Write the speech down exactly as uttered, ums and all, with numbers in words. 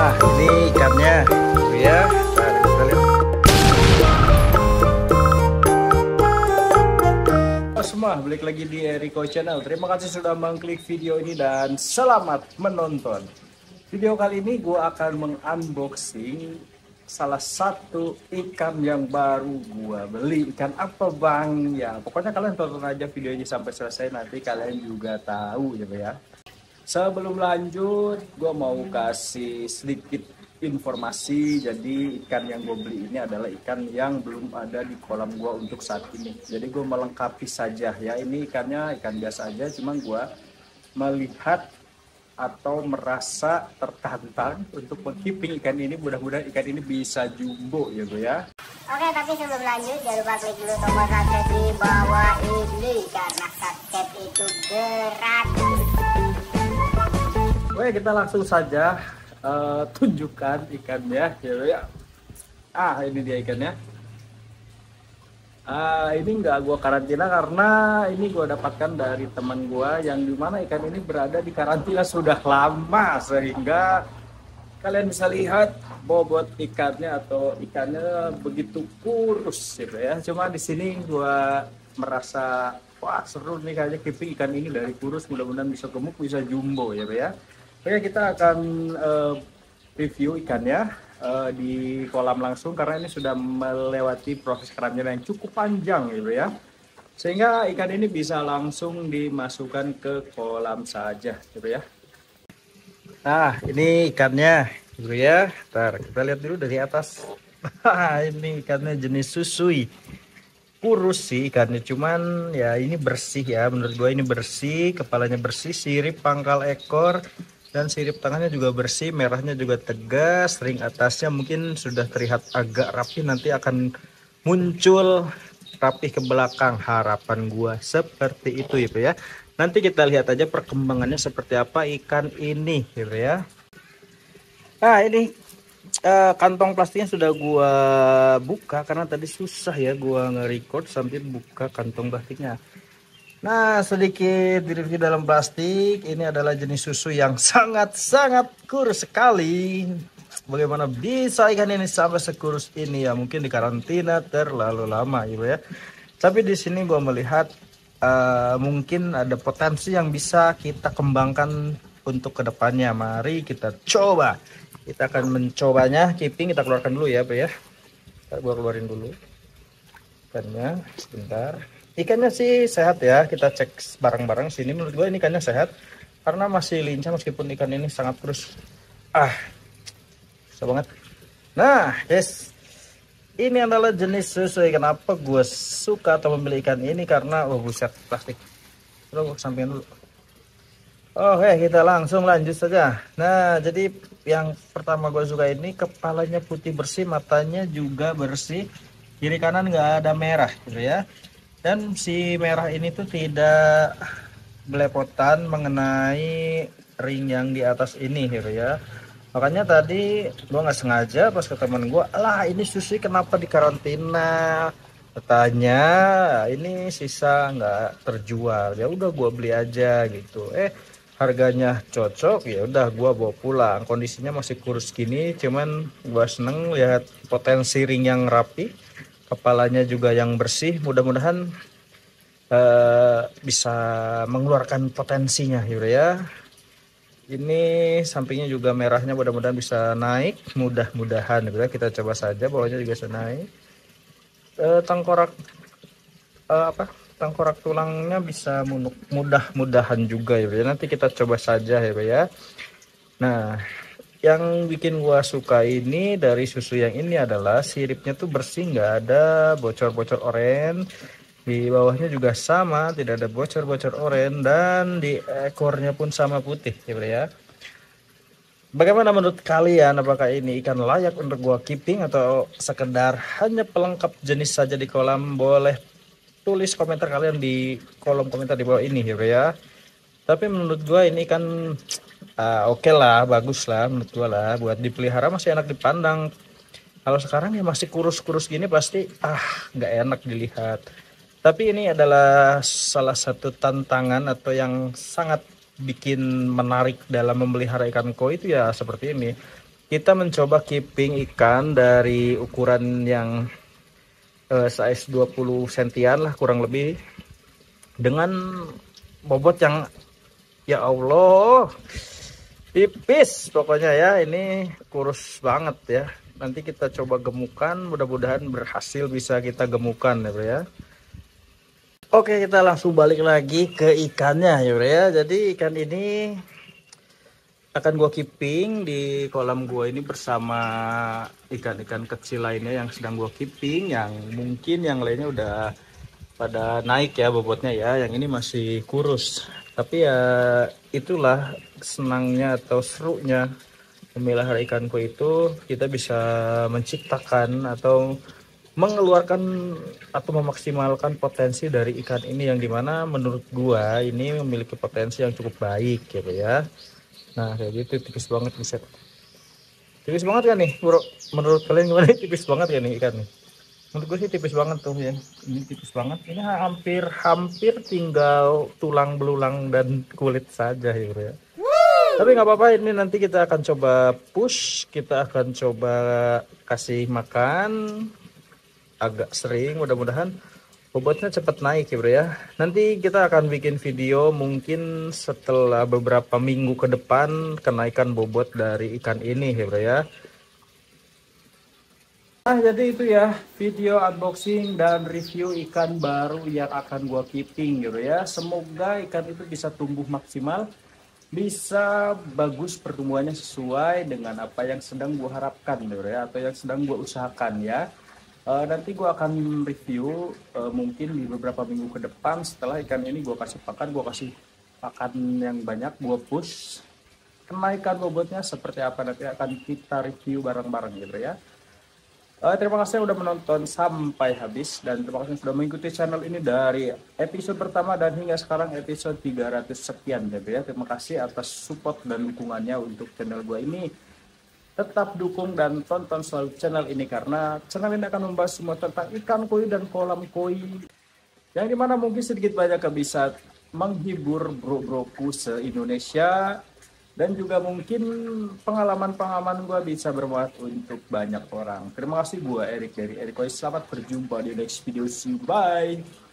Nah, ini ikannya, tuh ya. Nah, kita lihat. Halo semua, balik lagi di Eriko Channel. Terima kasih sudah mengklik video ini dan selamat menonton. Video kali ini gue akan mengunboxing salah satu ikan yang baru gue beli. Ikan apa bang? Ya, pokoknya kalian tonton aja videonya sampai selesai, nanti kalian juga tahu ya ya. Sebelum lanjut, gue mau kasih sedikit informasi. Jadi ikan yang gue beli ini adalah ikan yang belum ada di kolam gue untuk saat ini. Jadi gue melengkapi saja ya. Ini ikannya ikan biasa aja, cuman gue melihat atau merasa tertantang untuk mengkeeping ikan ini. Mudah-mudahan ikan ini bisa jumbo ya gue ya. Oke, tapi sebelum lanjut jangan lupa klik dulu tombol subscribe di bawah ini karena subscribe itu gratis. Oke, kita langsung saja uh, tunjukkan ikannya ya ya. Ah, ini dia ikannya. Uh, ini nggak gua karantina karena ini gua dapatkan dari teman gua yang dimana ikan ini berada di karantina sudah lama, sehingga kalian bisa lihat bobot ikannya atau ikannya begitu kurus gitu ya. Cuma di sini gua merasa wah seru nih kayaknya keeping ikan ini dari kurus, mudah-mudahan bisa gemuk, bisa jumbo ya ya. Oke, kita akan uh, review ikannya uh, di kolam langsung karena ini sudah melewati proses karantina yang cukup panjang gitu ya, sehingga ikan ini bisa langsung dimasukkan ke kolam saja gitu ya. Nah, ini ikannya gitu ya. Ntar kita lihat dulu dari atas. Ini ikannya jenis susui, kurus sih ikannya, cuman ya ini bersih ya, menurut gue ini bersih, kepalanya bersih, sirip pangkal ekor dan sirip tangannya juga bersih, merahnya juga tegas, ring atasnya mungkin sudah terlihat agak rapi, nanti akan muncul rapih ke belakang, harapan gua seperti itu gitu ya. Nanti kita lihat aja perkembangannya seperti apa ikan ini gitu ya. Nah, ini uh, kantong plastiknya sudah gua buka karena tadi susah ya gua nge-record sambil buka kantong plastiknya. Nah, sedikit review dalam plastik. Ini adalah jenis susu yang sangat-sangat kurus sekali. Bagaimana bisa ikan ini sampai sekurus ini ya? Mungkin di karantina terlalu lama gitu ya. Tapi di sini gue melihat uh, mungkin ada potensi yang bisa kita kembangkan untuk kedepannya. Mari kita coba. Kita akan mencobanya. Keeping kita keluarkan dulu ya, Pak ya. Kita gua keluarin dulu ikannya sebentar. Ikannya sih sehat ya, kita cek bareng-bareng sini. Menurut gue ini ikannya sehat karena masih lincah meskipun ikan ini sangat kurus. Ah, susah banget. Nah, guys, ini adalah jenis susu. Kenapa gue suka atau membeli ikan ini karena oh buset plastik. Terus sampingin dulu. Oke, kita langsung lanjut saja. Nah, jadi yang pertama gue suka ini kepalanya putih bersih, matanya juga bersih, kiri kanan nggak ada merah gitu ya. Dan si merah ini tuh tidak belepotan mengenai ring yang di atas ini gitu ya. Makanya tadi gua nggak sengaja pas ke teman gua, lah ini sushi kenapa di karantina? Katanya ini sisa nggak terjual. Ya udah gua beli aja gitu. Eh harganya cocok, ya udah gua bawa pulang. Kondisinya masih kurus gini, cuman gua seneng lihat potensi ring yang rapi. Kepalanya juga yang bersih, mudah-mudahan uh, bisa mengeluarkan potensinya gitu ya. Ini sampingnya juga merahnya, mudah-mudahan bisa naik, mudah-mudahan gitu ya. Kita coba saja, bawahnya juga bisa naik. Uh, tengkorak uh, apa? Tengkorak tulangnya bisa munuk, mudah-mudahan juga gitu ya. Nanti kita coba saja ya, ya. Nah, yang bikin gua suka ini dari susu yang ini adalah siripnya tuh bersih, nggak ada bocor-bocor oranye. Di bawahnya juga sama, tidak ada bocor-bocor oranye, dan di ekornya pun sama putih ya. Bagaimana menurut kalian, apakah ini ikan layak untuk gua keeping atau sekedar hanya pelengkap jenis saja di kolam? Boleh tulis komentar kalian di kolom komentar di bawah ini ya. Tapi menurut gua ini kan Uh, oke okay lah, bagus lah menurut gua lah, buat dipelihara masih enak dipandang. Kalau sekarang ya masih kurus-kurus gini pasti ah nggak enak dilihat. Tapi ini adalah salah satu tantangan atau yang sangat bikin menarik dalam memelihara ikan koi itu ya seperti ini. kita mencoba keeping ikan dari ukuran yang uh, size dua puluh sentian lah kurang lebih, dengan bobot yang ya Allah tipis pokoknya ya. Ini kurus banget ya. Nanti kita coba gemukan, mudah-mudahan berhasil bisa kita gemukan ya bro ya. Oke, kita langsung balik lagi ke ikannya ya bro ya. Jadi ikan ini akan gua keeping di kolam gua ini bersama ikan-ikan kecil lainnya yang sedang gua keeping, yang mungkin yang lainnya udah pada naik ya bobotnya ya, yang ini masih kurus. Tapi ya itulah senangnya atau serunya memelihara ikanku itu, kita bisa menciptakan atau mengeluarkan atau memaksimalkan potensi dari ikan ini, yang dimana menurut gua ini memiliki potensi yang cukup baik gitu ya. Nah kayak gitu, tipis banget bisa. Tipis banget kan nih bro, menurut kalian gimana? Tipis banget kan nih ikan nih? Menurut gue sih tipis banget tuh ya. Ini tipis banget. Ini hampir hampir tinggal tulang belulang dan kulit saja ya bro ya. Tapi nggak apa-apa, ini nanti kita akan coba push, kita akan coba kasih makan agak sering, mudah-mudahan bobotnya cepat naik ya bro ya. Nanti kita akan bikin video mungkin setelah beberapa minggu ke depan kenaikan bobot dari ikan ini ya bro ya. Nah jadi itu ya video unboxing dan review ikan baru yang akan gua keeping gitu ya. Semoga ikan itu bisa tumbuh maksimal, bisa bagus pertumbuhannya sesuai dengan apa yang sedang gua harapkan gitu ya, atau yang sedang gua usahakan ya. Uh, nanti gua akan review uh, mungkin di beberapa minggu ke depan setelah ikan ini gua kasih pakan, gua kasih pakan yang banyak, gua push, kenaikan bobotnya seperti apa nanti akan kita review bareng-bareng gitu ya. Uh, terima kasih sudah menonton sampai habis, dan terima kasih sudah mengikuti channel ini dari episode pertama dan hingga sekarang episode tiga ratus sekian gitu ya. Terima kasih atas support dan dukungannya untuk channel gue ini. Tetap dukung dan tonton selalu channel ini, karena channel ini akan membahas semua tentang ikan koi dan kolam koi, yang dimana mungkin sedikit banyak bisa menghibur bro-broku se-Indonesia. Dan juga mungkin pengalaman-pengalaman gue bisa bermanfaat untuk banyak orang. Terima kasih, gue Erik dari Erik Koi. Selamat berjumpa di next video. See you, bye.